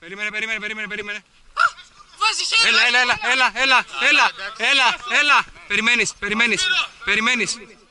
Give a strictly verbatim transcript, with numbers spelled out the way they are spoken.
Περίμενε, περίμενε, περίμενε, περίμενε. Βάζει χέρι. Έλα, έλα, έλα, έλα, έλα, έλα, έλα, έλα. Περιμένεις, περιμένεις, περιμένεις.